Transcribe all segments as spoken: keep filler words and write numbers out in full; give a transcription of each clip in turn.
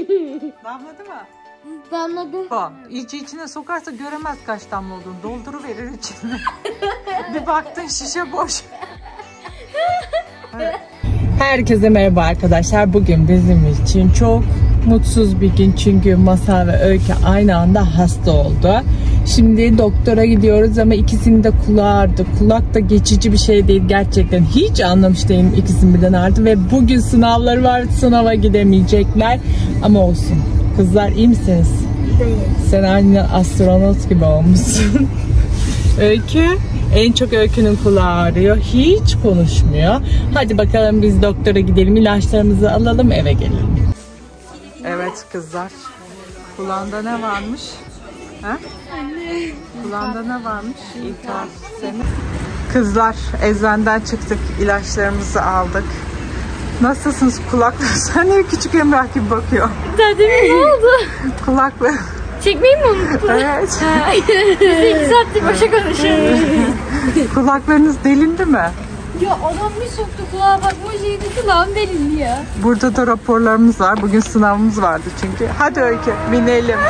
Damladı mı? Damladı. Bak, iyice içine sokarsa göremez kaç damla olduğunu. Dolduruverir içine. Bir baktın şişe boş. Evet. Herkese merhaba arkadaşlar. Bugün bizim için çok mutsuz bir gün. Çünkü Masal ve Öykü aynı anda hasta oldu. Şimdi doktora gidiyoruz ama ikisinin de kulağı ağrıdı. Kulak da geçici bir şey değil. Gerçekten hiç anlamış değilim ikisinin birden ağrıdı. Ve bugün sınavları var. Sınava gidemeyecekler. Ama olsun. Kızlar iyi misiniz? Değil. Sen aynı astronot gibi olmuşsun. Öykü, en çok Öykü'nün kulağı ağrıyor. Hiç konuşmuyor. Hadi bakalım biz doktora gidelim. İlaçlarımızı alalım, eve gelelim. Evet kızlar. Kulağında ne varmış? Ha? Anne. Kulağında ne varmış? İltihap senin. Kızlar, eczaneden çıktık. İlaçlarımızı aldık. Nasılsınız kulaklar? Sen niye küçük Emrah gibi bakıyor? Dedemin ne oldu? Kulaklar. Çekmeyi mi unuttun? Evet. Biz iki saattir başa konuşuyoruz. Kulaklarınız delindi mi? Ya adam bir soktu kulağa bakma şeydi, kulağım delindi ya. Burada da raporlarımız var. Bugün sınavımız vardı çünkü. Hadi Öykü binelim.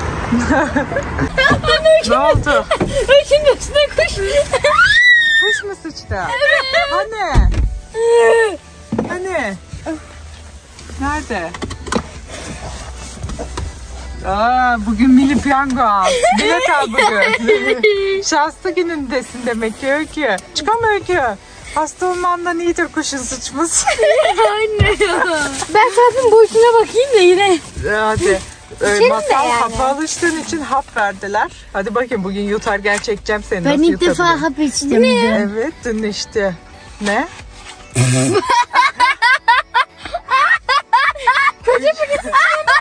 Ne oldu? Öykünün üstüne kuş. Kuş mu sıçtı? Evet. Hani? Hani? Nerede? Aa, bugün milli piyango al. Bilet al bugün. Şanslı günündesin demek ki Öykü. Çıkam Öykü. Hasta olmandan iyidir kuşun sıçması. Anne ya. Ben zaten boşuna bakayım da yine. Hadi. İçerim Masal yani. hapa alıştığın için hap verdiler. Hadi bakayım bugün yutarken çekeceğim seni. Ben nasıl ilk defa hap içtim. Evet dün işte. Ne? Koca paketin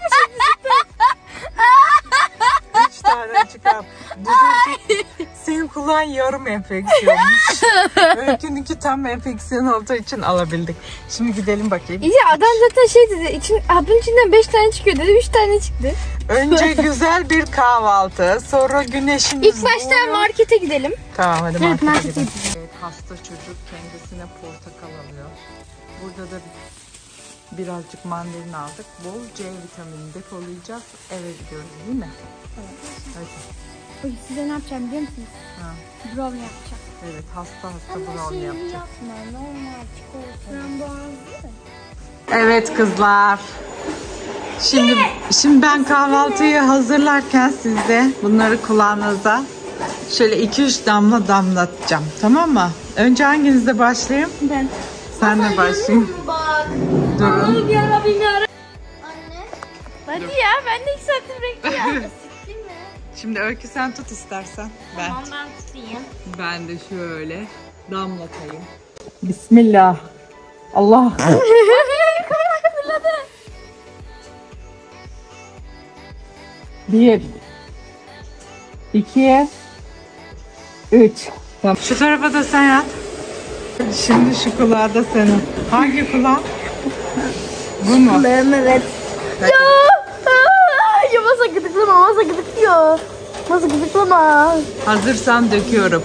Üç tane çıkar. Senin kulağın yarım enfeksiyonmuş. Öykününki tam enfeksiyon olduğu için alabildik. Şimdi gidelim bakayım. İyi adam zaten şey dedi, için, hapın içinden beş tane çıkıyor dedi, üç tane çıktı. Önce güzel bir kahvaltı, sonra güneşin İlk başta doğuyor. markete gidelim. Tamam hadi Evet, markete, markete gidelim. gidelim. Evet, hasta çocuk kendisine portakal alıyor. Burada da birazcık mandalina aldık. Bol C vitamini depolayacağız. Eve gidiyoruz değil mi? Evet. Hadi. Oy, size ne yapacağım biliyor musunuz? Ha. Brownie yapacağım. Evet hasta hasta Ama brownie şey yapacağız. yapma, normal çikolata. Frambuazlı. Evet kızlar. Şimdi şimdi ben kahvaltıyı hazırlarken siz de bunları kulağınıza şöyle iki üç damla damlatacağım. Tamam mı? Önce hanginizde başlayayım? Ben. Senle başlayayım. Bak. Durun. Allah'ım yarabbim yarabbim. Anne. Hadi ya, ben de iki saattir bekliyorum. Şimdi Öykü sen tut istersen. Ben. Tamam, ben tutayım. Ben de şöyle damlatayım. Bismillah. Allah. Bir. İki. Üç. Tamam. Şu tarafa da sen yat. Şimdi şu kulağı da senin. Hangi kulağın? Bu mu? Ben evet. Ya. Ya masa gıdıklama, masa gıdıklıyor. Masa gıdıklama. Hazırsan döküyorum.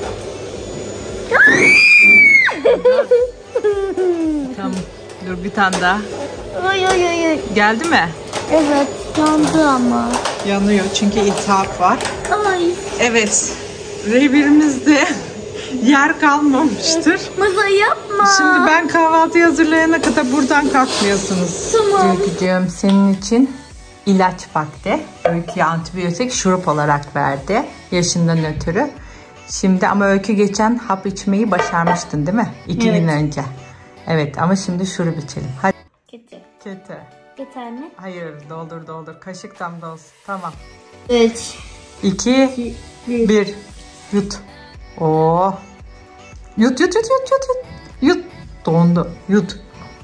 Tamam. Dur bir tane daha. Ay ay ay ay. Geldi mi? Evet, yandı ama. Yanıyor çünkü iltihap var. Ay. Evet. Revirimizde yer kalmamıştır. Masa yapma. Şimdi ben kahvaltı hazırlayana kadar buradan kalkmıyorsunuz. Tamam. Öykücüğüm senin için ilaç vakti. Öykü'ye antibiyotik şurup olarak verdi. Yaşından ötürü. Şimdi ama Öykü geçen hap içmeyi başarmıştın değil mi? İki Evet. gün önce. Evet ama şimdi şurup içelim. Hadi. Kötü. Kötü. Yeter mi? Hayır doldur doldur. Kaşık tam da olsun. Tamam. Üç. İki. Bir. Bir. Yut. Oo. Yut yut yut yut yut. Yut. Yut. Dondu. Yut.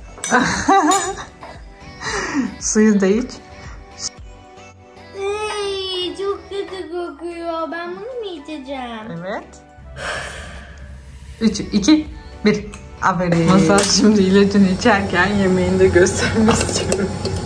Suyu da iç. Ey, çok kötü kokuyor. Ben bunu mu içeceğim? Evet. Üç, iki, bir. Aferin. Masal şimdi ilacını içerken yemeğini de göstermek istiyorum.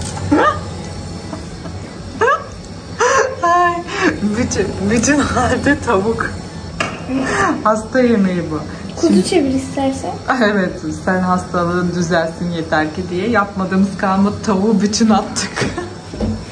Ay, bütün, bütün halde tavuk. Hasta yemeği bu. Kuzu çevir istersen. Evet, sen hastalığın düzelsin yeter ki diye yapmadığımız kalmadı, tavuğu bütün attık.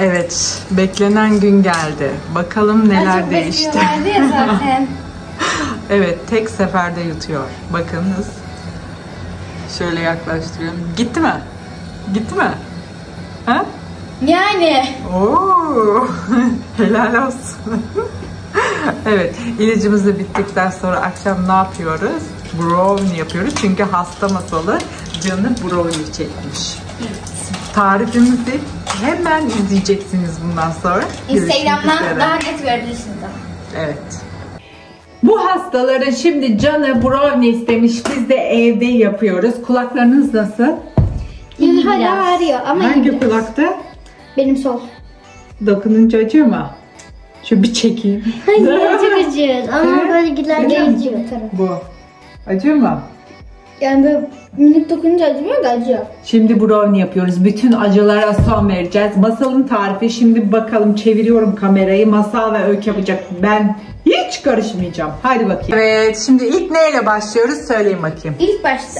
Evet, beklenen gün geldi. Bakalım neler Çok değişti. bekliyorlardı ya zaten. Evet, tek seferde yutuyor. Bakınız. Şöyle yaklaştırıyorum. Gitti mi? Gitti mi? Ha? Yani. Oo, helal olsun. Evet, ilacımız da bittikten sonra akşam ne yapıyoruz? Brownie yapıyoruz. Çünkü hasta Masalı canı brownie çekmiş. Tarifimizi hemen izleyeceksiniz bundan sonra. Instagram'dan daha net görebilirsiniz ama. Evet. Bu hastaların şimdi canı brownie istemiş. Biz de evde yapıyoruz. Kulaklarınız nasıl? İyi hala ağrıyor ama Hangi iyi. kulakta? Benim sol. Dokununca acıyor mu? Şu bir çekeyim. Hayır çok acıyor ama Evet. böyle giderken Öyle mi? acıyor. Bu. Acıyor mu? Yani böyle minik dokununca acımıyor da acıyor. Şimdi brownie yapıyoruz. Bütün acılara son vereceğiz. Masalın tarifi. Şimdi bakalım, çeviriyorum kamerayı. Masal ve Öykü yapacak. Ben hiç karışmayacağım. Hadi bakayım. Evet, şimdi ilk neyle başlıyoruz? Söyleyin bakayım. İlk başta.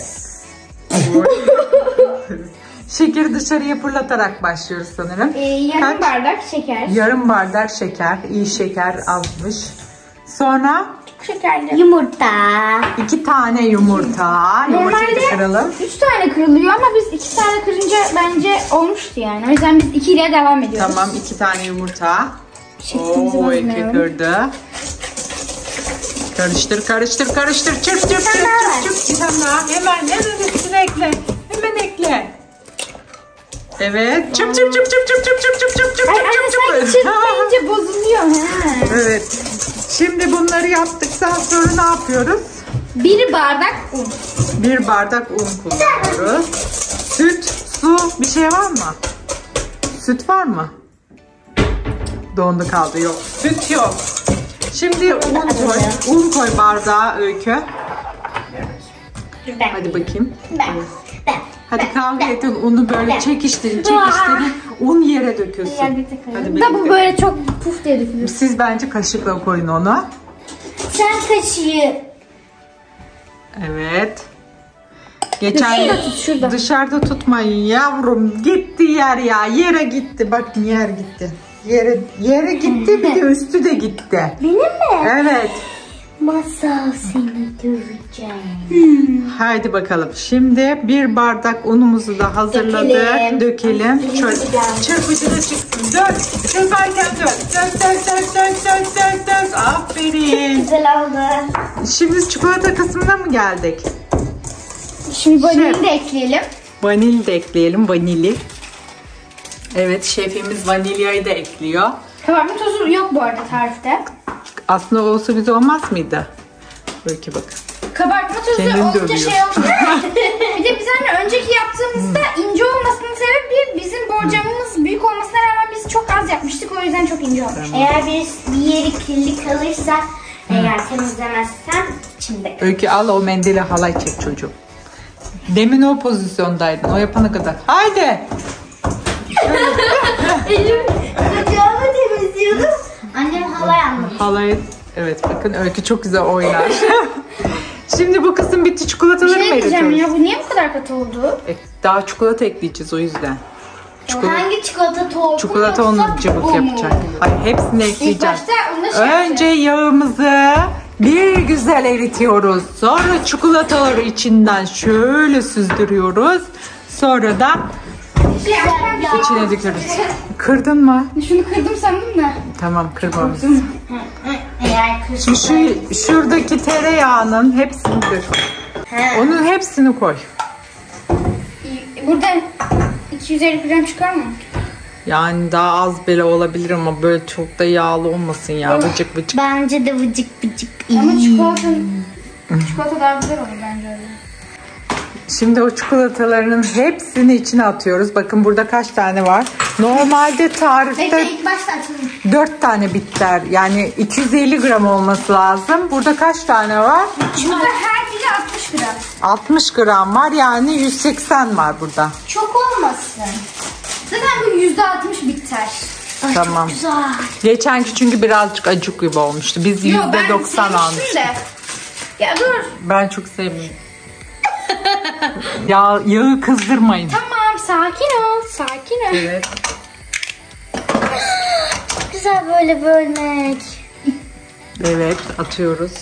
Şekeri dışarıya fırlatarak başlıyoruz sanırım. Ee, yarım Kaç? bardak şeker. Yarım bardak şeker. İyi şeker azmış. Sonra Şekerli. Yumurta. iki tane yumurta. Yumurtayı da kıralım. üç tane kırılıyor ama biz iki tane kırınca bence olmuştu yani. O yüzden biz iki ile devam ediyoruz. Tamam, iki tane yumurta. Şeklimizi Oo, iki bozmayalım. kırdı. Karıştır, karıştır, karıştır. Çırp, çırp, çırp, çırp, çırp. Bir tane daha. Hemen, hemen üstüne ekle. Hemen ekle. Evet. Çırp, çırp, çırp, çırp, çırp, çırp, çırp, çırp, çırp, çırp, Ay çırp, anne çırp, sanki çırp. çırpmayınca bozuluyor. He. Evet. Şimdi bunları yaptıktan sonra ne yapıyoruz? Bir bardak un. Bir bardak un kullanıyoruz. Süt, su, bir şey var mı? Süt var mı? Dondu kaldı, yok. Süt yok. Şimdi un koy. Un koy bardağa Öykü. Ben. Hadi bakayım. Ben. Ben. Hadi kavga edin, unu böyle çekiştirin, çekiştirin. Un yere dökülsün. Hadi Da bu birlikte. böyle çok puf diye dökülür. Siz bence kaşıkla koyun onu. Sen kaşığı. Evet. Geçen Şurada tut, şurada. dışarıda tutmayın yavrum. Gitti yer ya. Yere gitti. Bakın yer gitti. Yere yere gitti, bir de üstü de gitti. Benim mi? Evet. Masal seni döveceğim. Haydi bakalım. Şimdi bir bardak unumuzu da hazırladık. Dökelim. Dökelim. Şöyle çırpıcıda çıksın. Dök. Çırparken dök. Dök dök dök dök dök dök dök. Aferin. Güzel oldu. Şimdi çikolata kısmına mı geldik? Şimdi vanilini Şey- de ekleyelim. Vanil de ekleyelim. Vanili. Evet, şefimiz vanilyayı da ekliyor. Kabartma tozu yok bu arada tarifte. Aslında olsa bize olmaz mıydı? Belki bak. Kabartma tozu Kendini olunca dövüyor. şey olmuyor. Bir de biz hani önceki yaptığımızda ince olmasının sebebi bizim borcamımız büyük olmasına rağmen biz çok az yapmıştık. O yüzden çok ince olmuş. Eğer bir, bir yeri kirli kalırsa, eğer temizlemezsen içinde kalır. Öykü al o mendili, halay çek çocuğum. Demin o pozisyondaydın. O yapana kadar. Haydi. Elim bacağımı temizliyordum. Annem halay almış. Halay. Evet bakın Öykü çok güzel oynar. Şimdi bu kısım bitti. Çikolataları mı Şey diyeceğim eritiyoruz? ya, bu niye bu kadar katı oldu? E, Daha çikolata ekleyeceğiz o yüzden. Çikolata, Hangi çikolata toğu? çikolata onu cıvık bu mu? yapacak. Hayır, hepsini İlk ekleyeceğiz. başta onu da şey Önce yapacağız. yağımızı bir güzel eritiyoruz. Sonra çikolataları içinden şöyle süzdürüyoruz. Sonra da Şey yapacağım. içine döküyoruz. Kırdın mı? Şunu kırdım sandım da. Tamam, kırmamış. Eğer kırsın. Şimdi şu şuradaki tereyağının hepsini dök. Onun hepsini koy. Buradan iki yüz elli gram çıkar mı? Yani daha az bile olabilir ama böyle çok da yağlı olmasın ya. Vıcık vıcık. Bence de vıcık vıcık. Ama çikolata, çikolata daha güzel olur bence öyle. Şimdi o çikolataların hepsini içine atıyoruz. Bakın burada kaç tane var. Normalde tarifte Bekle ilk başta açalım. dört tane bitter. Yani iki yüz elli gram olması lazım. Burada kaç tane var? Burada her biri altmış gram. altmış gram var. Yani yüz seksen var burada. Çok olmasın. Zaten bu yüzde altmış bitter. Ay, Tamam. Çok güzel. Geçenki çünkü birazcık acık gibi olmuştu. Biz Yo, ben yüzde doksan sevmiştim almıştık. de. Ya dur. Ben çok sevmiyorum. ya yağı kızdırmayın. Tamam sakin ol. Sakin ol. Evet. güzel böyle bölmek. Evet, atıyoruz.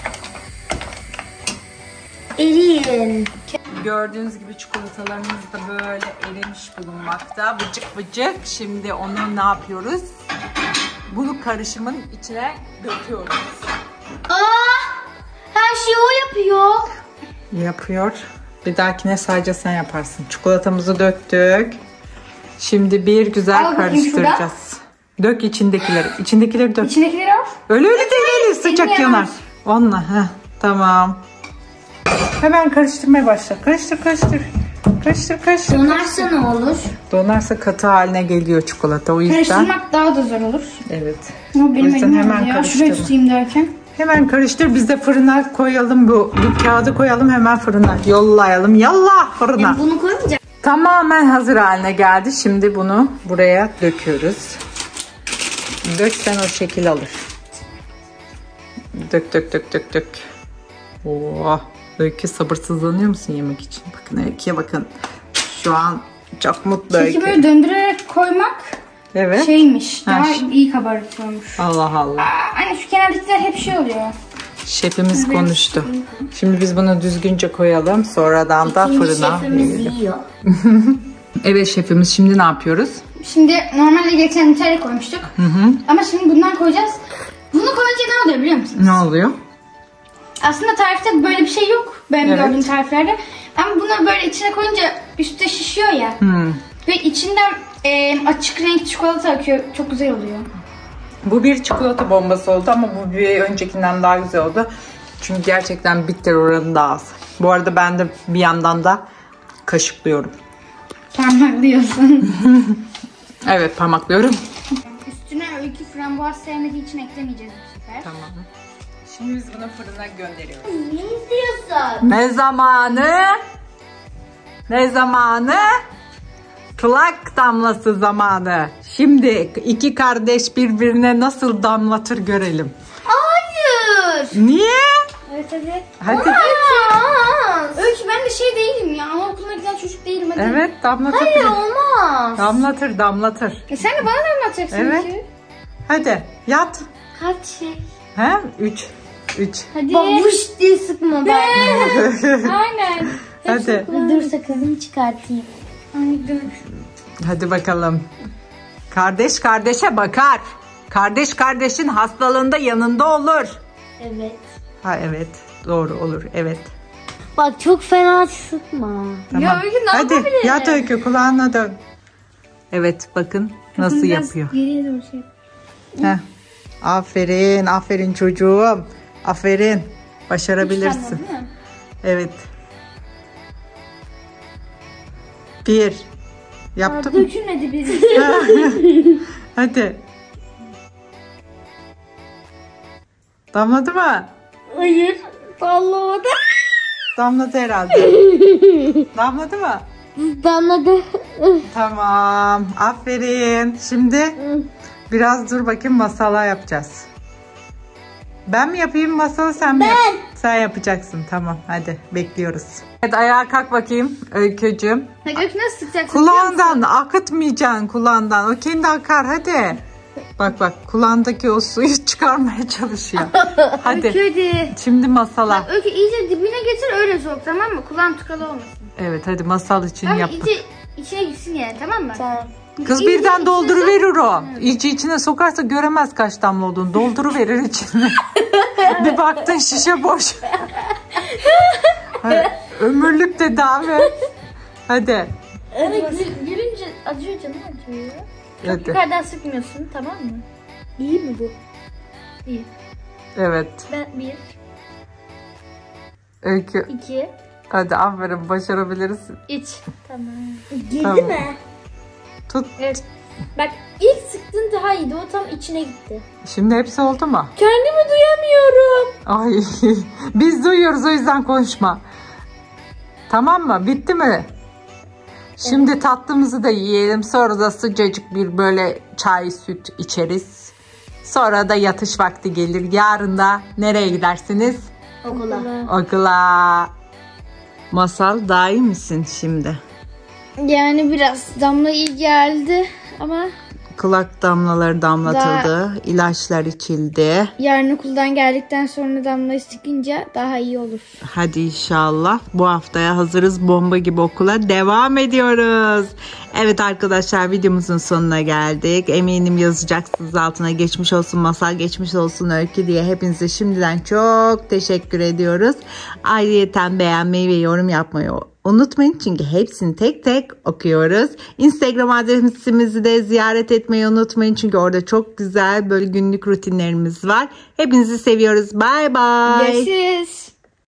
Eriyin. Gördüğünüz gibi çikolatalarımız da böyle erimiş bulunmakta. Bıcık bıcık. Şimdi onu ne yapıyoruz? Bunu karışımın içine döküyoruz. Aa, her şeyi o yapıyor. Yapıyor. Bir dahakine sadece sen yaparsın. Çikolatamızı döktük. Şimdi bir güzel Al bakayım karıştıracağız. Dök içindekileri. İçindekileri dök. İçindekileri al. Öyle öyle değil, öyle sıcak Elini yanar. yanar. Onunla. Heh, tamam. Hemen karıştırmaya başla. Karıştır karıştır. Karıştır karıştır. Donarsa ne olur? Donarsa katı haline geliyor çikolata. O yüzden. Karıştırmak daha da zor olur. Evet. Ama O benim yüzden elim hemen hemen ya. Şuraya karıştırma. tutayım derken. Hemen karıştır. Biz de fırına koyalım bu. Bir kağıdı koyalım, hemen fırına. Yollayalım. Yallah fırına. Ya bunu koymayacak. Tamamen hazır haline geldi. Şimdi bunu buraya döküyoruz. Döksen o şekil alır. Dök dök dök dök dök. Oo, Öykü sabırsızlanıyor musun yemek için? Bakın Öykü'ye bakın. Şu an çok mutlu Peki Öykü. böyle döndürerek koymak Evet. şeymiş. Daha Ha, ş- iyi kabartıyormuş. Allah Allah. Aa, hani şu kenardakiler hep şey oluyor. Şefimiz konuştu. Şimdi biz bunu düzgünce koyalım. Sonradan da İkinci fırına şefimiz verelim. yiyor. Evet şefimiz, şimdi ne yapıyoruz? Şimdi normalde geçen Nutella koymuştuk. Hı hı. Ama şimdi bundan koyacağız. Bunu koyunca ne oluyor biliyor musun? Ne oluyor? Aslında tarifte böyle bir şey yok. Benim Evet. gördüğüm tariflerde. Ama bunu böyle içine koyunca üstte şişiyor ya. Hmm. Ve içinden e, açık renk çikolata akıyor. Çok güzel oluyor. Bu bir çikolata bombası oldu ama bu bir öncekinden daha güzel oldu. Çünkü gerçekten bitter oranı daha az. Bu arada ben de bir yandan da kaşıklıyorum. Parmaklıyorsun. Evet, parmaklıyorum. Üstüne öykü frambuaz sevmediği için eklemeyeceğiz bu sefer. Tamam. Şimdi biz bunu fırına gönderiyoruz. Ne istiyorsun? Ne zamanı? Ne zamanı? Plak damlası zamanı. Şimdi iki kardeş birbirine nasıl damlatır görelim. Hayır. Niye? Evet hadi. Hadi. Olmaz. Öykü ben de şey değilim ya. Anaokuluna giden çocuk değilim hadi. Evet, damlatır. Hayır olmaz. Damlatır, damlatır. E sen de bana da anlatacaksın Evet. öykü. Hadi yat. Kaç şey? He? Üç. Üç. Hadi. Babuş diye sıkma ben. Aynen. Hadi. Dur sakızımı çıkartayım. Ay dur. Hadi bakalım. Kardeş kardeşe bakar. Kardeş kardeşin hastalığında yanında olur. Evet. Ha evet. Doğru olur. Evet. Bak çok fena sıkma. Tamam. Ya Öykü ne Hadi yapabilirim? yat Öykü, kulağına dön. Evet, bakın nasıl Biraz yapıyor. Geriye doğru şey. Heh. Aferin, aferin çocuğum. Aferin. Başarabilirsin. Değil mi? Evet. Bir. Yaptın mı? Dökülmedi bizim. Hadi. Damladı mı? Hayır. Damlamadı. Damladı herhalde. Damladı mı? Damladı. Tamam. Aferin. Şimdi biraz dur bakayım, masala yapacağız. Ben mi yapayım masalı, sen mi yap? Sen yapacaksın. Tamam. Hadi bekliyoruz. Evet, ayağa kalk bakayım Öykücüğüm. Öykü nasıl sıkacaksın? Kulağından akıtmayacaksın, kulağından. O kendi akar, hadi. Bak bak, kulağındaki o suyu çıkarmaya çalışıyor. Hadi. Öykü hadi. Şimdi masala. Öykü iyice dibine getir öyle sok, tamam mı? Kulağın tıkalı olmasın. Evet, hadi masal için Ama yaptık. iyice içine gitsin yani, tamam mı? Tamam. Kız İyice birden içine dolduruverir o. İyice içine sokarsa göremez kaç damla olduğunu. Dolduruverir içine. Bir baktın şişe boş. Hadi, ömürlük tedavi. Hadi. Evet, gülünce acıyor, canım acıyor. Hadi. Yukarıdan sıkmıyorsun, tamam mı? İyi mi bu? İyi. Evet. Ben bir, Öykü. iki, Hadi aferin, başarabilirsin. üç. Tamam. Girdi Tamam. mi? Tut. Evet. Bak ilk sıktın daha iyiydi. O tam içine gitti. Şimdi hepsi oldu mu? Kendimi duyamıyorum. Ay, biz duyuyoruz, o yüzden konuşma. Tamam mı? Bitti mi? Şimdi tatlımızı da yiyelim. Sonra da sıcacık bir böyle çay, süt içeriz. Sonra da yatış vakti gelir. Yarın da nereye gidersiniz? Okula. Okula. Masal, daha iyi misin şimdi? Yani biraz damla iyi geldi ama Kulak damlaları damlatıldı. Daha... ilaçlar içildi. Yarın okuldan geldikten sonra damla sıkınca daha iyi olur. Hadi inşallah. Bu haftaya hazırız. Bomba gibi okula devam ediyoruz. Evet arkadaşlar, videomuzun sonuna geldik. Eminim yazacaksınız altına geçmiş olsun Masal, geçmiş olsun Öykü diye. Hepinize şimdiden çok teşekkür ediyoruz. Ayrıyeten beğenmeyi ve yorum yapmayı unutmayın, çünkü hepsini tek tek okuyoruz. Instagram adresimizi de ziyaret etmeyi unutmayın, çünkü orada çok güzel böyle günlük rutinlerimiz var. Hepinizi seviyoruz. Bye bye. Görüşürüz.